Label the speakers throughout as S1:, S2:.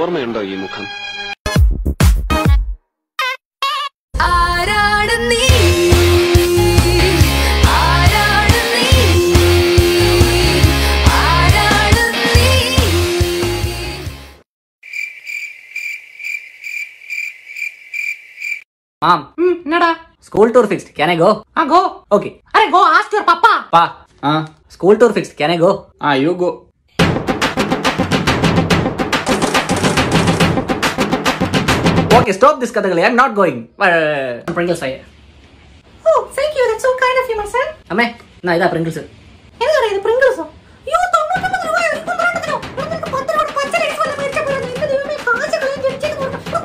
S1: ഓർമ്മയുണ്ടോ ഈ മുഖം?
S2: Mom. Nada. School tour fixed. Can I go? Go. Okay. Arey, go ask your papa. Pa. School tour fixed. Can I go?
S3: You go.
S2: Okay, stop this Kathakali. I'm not going. Pringles I.
S4: Oh, thank you. That's so kind of you, my son.
S2: Amme, na ida Pringles.
S4: Enna idu Pringles? You don't know what you are. Ninakku 10 rupees pacha rice valla mercha poradu. Inda devame kaasa kalayam jedichadu.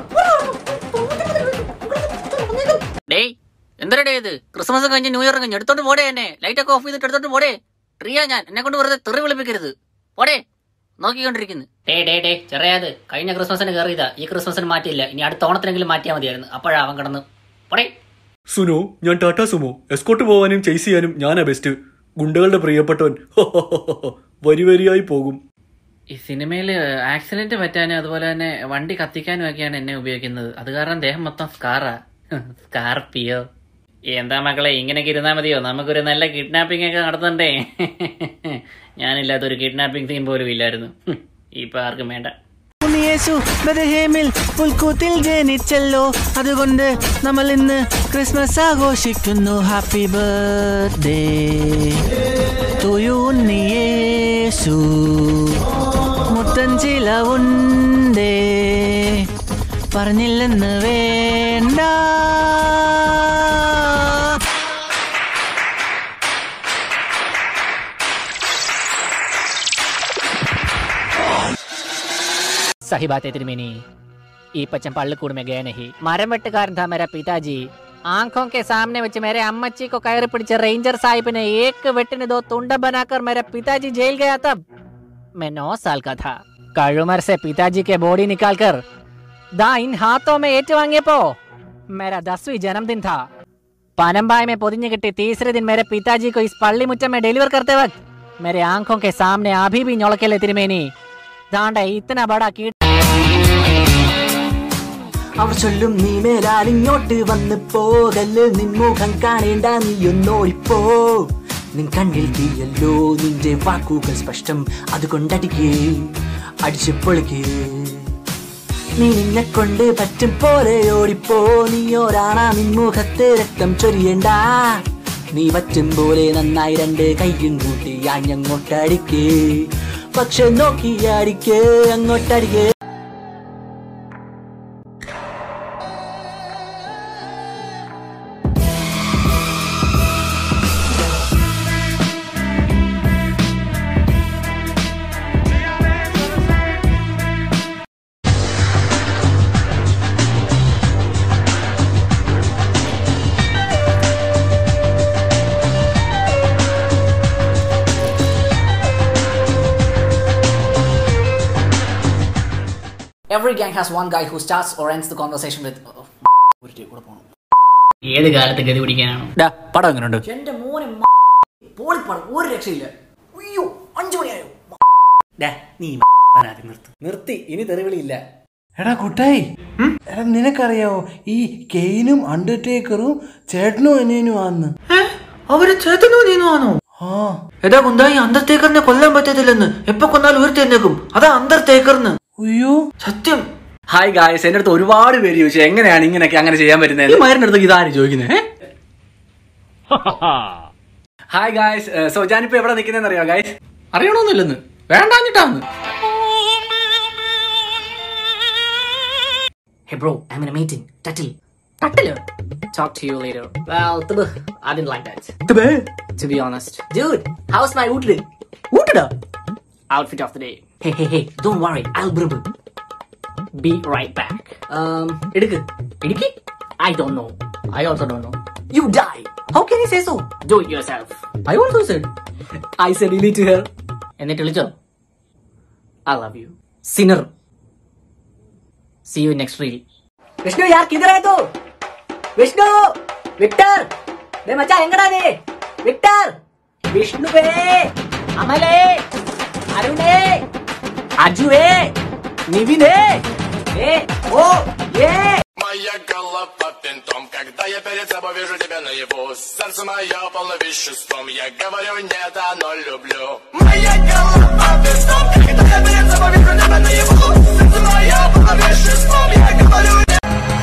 S2: Dey, endare idu? Christmas kanji New Year kanji eduthodu pode enne. Light ഒക്കെ off ചെയ്തിട്ട് എടുത്തോണ്ട് പോടേ. ട്രീയാ ഞാൻ. എന്നെ കൊണ്ട് വെറുതെ തെറി വിളിപ്പിക്കരുത്. പോടേ. നോക്കിക്കൊണ്ടിരിക്കുന്നു. Day ചെറിയത് കഴിഞ്ഞ ക്രിസ്മസിന് കയറിയതാ. ഈ ക്രിസ്മസിന് മാറ്റിയില്ല. ഇനി അടുത്ത ഓണത്തിനെങ്കിലും മാറ്റിയാൽ മതിയായിരുന്നു. അപ്പോഴാ അവൻ കിടന്ന് പോടേ.
S5: സുനോ, ഞാൻ ടാറ്റാ സുമോ. എസ്കോട്ട് പോവാനും ചേസ് ചെയ്യാനും ഞാനാ ബെസ്റ്റ്. ഗുണ്ടകളുടെ പ്രിയപ്പെട്ടവൻ. വരിയായി പോകും.
S2: ഈ സിനിമയില് ആക്സിഡന്റ് പറ്റാനും അതുപോലെ തന്നെ വണ്ടി കത്തിക്കാനും ഒക്കെയാണ് എന്നെ ഉപയോഗിക്കുന്നത്. അത് കാരണം ദേഹം മൊത്തം സ്കാറാ. സ്കാർപ്പിയോ. എന്താ മക്കളെ, ഇങ്ങനെയൊക്കെ ഇരുന്നാ മതിയോ? നമുക്കൊരു നല്ല കിഡ്നാപ്പിംഗ് ഒക്കെ നടത്തണ്ടേ? ഞാനില്ലാത്തൊരു കിഡ്നാപ്പിംഗ് തീം പോലും ഇല്ലായിരുന്നു. ഇപ്പൊ ആർക്കും വേണ്ട.
S6: പുൽക്കൂത്തിൽ ജനിച്ചല്ലോ, അതുകൊണ്ട് നമ്മൾ ഇന്ന് ക്രിസ്മസ് ആഘോഷിക്കുന്നു. Happy birthday to you Unniyeshu. മുത്തൻ ചിലവുണ്ടേ, പറഞ്ഞില്ലെന്ന് വേണ്ട.
S2: सही बात है त्रिवेणी, ये पचम पल्लकूड़ में गए नहीं. मरम वेटुकारण था मेरा पिताजी. आंखों के सामने बच्चे मेरे अम्मच्ची को कयर पिടിച്ച रेंजर साहिब ने एक वेट ने 2 तुंड बनाकर मेरा पिताजी जेल गया. तब मैं 9 साल का था. कड़ुमर से पिताजी के बॉडी निकालकर इन हाथों में ഏറ്റുവാങ്ങിയപ്പോ मेरा 10वीं जन्मदिन था. पनम्बाई में पोदिഞ്ഞ് കിട്ടി. तीसरे दिन मेरे पिताजी को इस पल्ली मुट्ठे में डिलीवर करते वक्त मेरे आंखों के सामने अभी भी ഞൊളക്കല്ലേ തിരുമേനി. दांडा इतना बड़ा कीट.
S6: അവർ ചൊല്ലും നീ മേലാൽ ഇങ്ങോട്ട് വന്ന് പോകല്, നിൻമുഖം കാണേണ്ട നീയൊന്നോടിപ്പോ. നിൻ കണ്ണിൽ തീയല്ലോ, നിന്റെ വാക്കുകൾ സ്പഷ്ടം, അതുകൊണ്ടടിക്കേ അടിച്ചു പൊളിക്കേ. നീ നിന്നെ കൊണ്ട് പറ്റും പോലെ ഓടിപ്പോ. നീയോരാണാ, നിൻമുഖത്ത് രക്തം ചൊരിയണ്ട. നീ പറ്റും പോലെ നന്നായി 2 കൈയും കൂട്ടി ആഞ്ഞങ്ങോട്ടടിക്കേ. പക്ഷെ നോക്കിയടിക്കേ, അങ്ങോട്ടടിക്കേ.
S2: Every gang has one guy who starts or ends the conversation with ഏത് കാലത്ത് ഗതി പിടിക്കാനാണോ? പടം എങ്ങനെയുണ്ട്? എന്റെ മോനെ പോളിപ്പടം ഒരു രക്ഷയില്ല. അയ്യോ 5 മണിയായോ? നീ നിർത്തി, ഇനി തെറിവിളിയില്ല.
S7: എടാ കുട്ടായി, എടാ നിനക്കറിയാവോ ഈ കെയിനും അണ്ടർടേക്കറും ചേട്ടനും അനിയനും ആന്ന്?
S6: അവര് ചേട്ടനോ നീനോ ആണോ? എടാ കുന്തായി, അണ്ടർടേക്കറിനെ കൊല്ലാൻ പറ്റത്തില്ലെന്ന്. എപ്പൊ കൊന്നാലും ഉയർത്തേക്കും. അതാ അണ്ടർടേക്കറിന്.
S7: അയ്യോ
S6: സത്യം.
S3: ഹായ് ഗായ്സ്, എന്റെ അടുത്ത് ഒരുപാട് പേര് ചോദിച്ചു എങ്ങനെയാണ് ഇങ്ങനെയൊക്കെ അങ്ങനെ ചെയ്യാൻ പറ്റുന്നത്. മരുന്ന് അടുത്ത് ഇതാരും ചോദിക്കുന്നത്. ഹായ് ഗായ്സ്, സോ ഞാനിപ്പോ എവിടെ നിൽക്കുന്നതെന്ന് അറിയാം ഗായ്സ്? അറിയണമെന്നില്ലെന്ന്, വേണ്ടാഞ്ഞിട്ടാന്ന്.
S2: Hey bro, I'm in a meeting. Tattle. Talk to you later. Well, I didn't like that. To be honest. Dude, how's my outfit? Outfit of the day. Hey, don't worry, I'll bring it. Be right back. Idiki? I don't know. I also don't know. You die. How can you say so? Do it yourself. I also said. I said you need to hear. എന്നിട്ട് വിളിച്ചോ? I love you. Sinner. See you next reel. Vishnu यार किधर है तू? Vishnu, Victor, बे मचा एंगड़ा दे. Victor, Vishnu बे, अमले, अरुणे, आजू है, Nivin,
S1: Моя голова винтом, когда я перед собой вижу тебя наяву. Сердце мое полно веществом, я говорю нет, оно люблю. Моя голова винтом, когда я перед собой вижу тебя наяву. Сердце мое полно веществом, я говорю нет.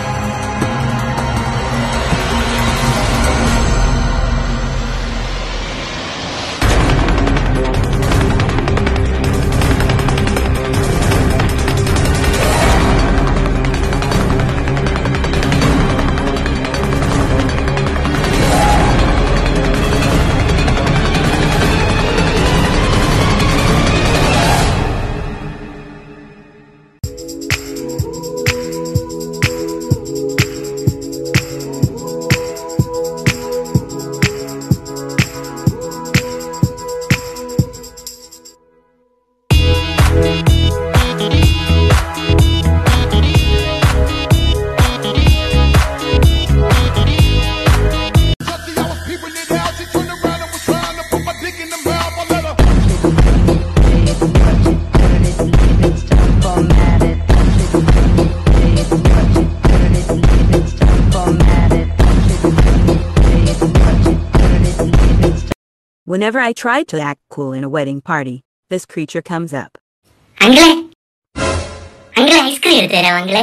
S8: Whenever I try to act cool in a wedding party, this creature comes up.
S9: Angle, ice cream എടുത്തരാം angle.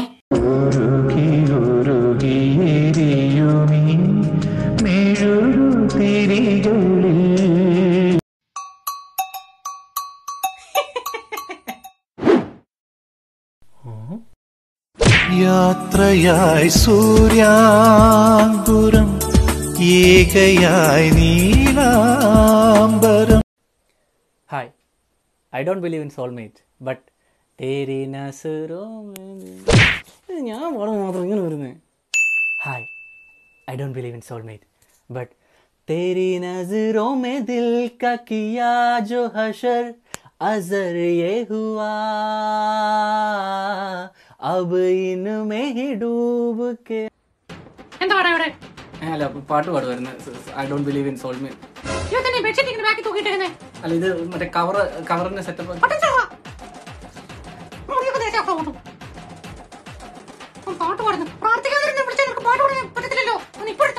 S7: യാത്രയായി സൂര്യാങ്കുരം ഏകയായി നീലാംബരം.
S3: Hi, I don't believe in soulmate, but तेरी नजरों में ഞാൻ പാടാൻ മാത്രം ഇങ്ങനെ വരുന്നത്. Hi, I don't believe in soulmate, but तेरी नजरों में दिल का किया जो हशर अजर ये हुआ अब इनमें ही डूब के.
S4: എന്താ പറയാ ഇവിടെ?
S3: അല്ല പാട്ട് പാടുമായിരുന്നു. I don't believe in soulmate.
S4: ഇവത്തന്നെ ബെഡ്ഷീറ്റ് ഇങ്ങനെ ബാക്കി തൂക്കിയിട്ടേക്കുന്നേ.
S3: അല്ല ഇത് മറ്റേ കവറിന്റെ സെറ്റപ്പ്.
S4: പാട്ട് പാടുന്നു. പ്രാർത്ഥിക്കാതിരുന്ന് വിളിച്ചാൽ നിനക്ക് പാട്ട് പാടാൻ പറ്റത്തില്ലല്ലോ. ഇപ്പോഴത്തെ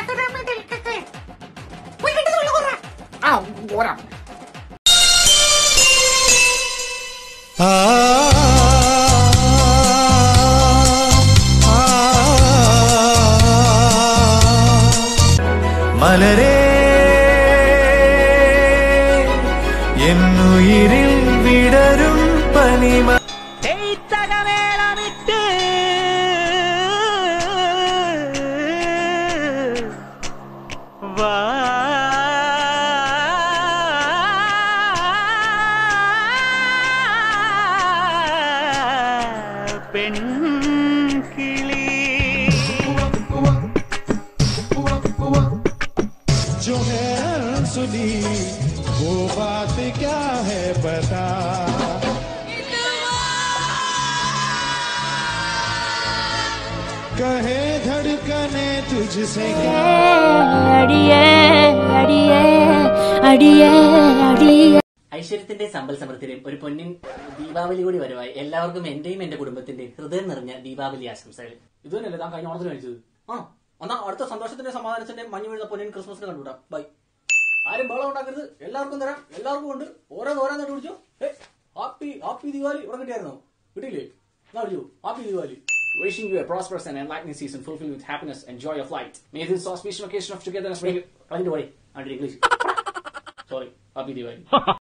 S7: മലരേ എന്നുയിരിൽ വിടരും പനിമ जो है सुनी वो बात क्या है बता कहे धड़कने तुझसे क्या
S2: ഐശ്വര്യത്തിന്റെ സമ്പൽ സമൃദ്ധിയും ഒരു പൊന്നിൻ ദീപാവലി കൂടി വരവായി എല്ലാവർക്കും എന്റെയും എന്റെ കുടുംബത്തിന്റെ ഹൃദയം നിറഞ്ഞ ദീപാവലി ആശംസകൾ.
S3: ഇത് തന്നെയല്ലേ താൻ കഴിഞ്ഞ ഓണത്തിന് കഴിച്ചത്? ആണോ? എന്നാ അടുത്ത സന്തോഷത്തിന്റെ സമാധാനത്തിന്റെ മഞ്ഞു വീഴുന്ന പൊന്നിൻ ക്രിസ്മസിന് കണ്ടുവിടാം. ബൈ. ആരും ബഹളം ഉണ്ടാക്കരുത്. എല്ലാവർക്കും തരാം. എല്ലാവർക്കും ഉണ്ട്. ഓരോന്ന് വിളിച്ചോ. ഹാപ്പി ദിവാലി. ഇവിടെ കിട്ടിയായിരുന്നോ? കിട്ടിയില്ലേ? എന്നാ വിളിച്ചു. Happy Diwali. Wishing you a prosperous and enlightening season filled with happiness and joy of light. May this auspicious occasion of togetherness bring you. English. Sorry. Happy Diwali.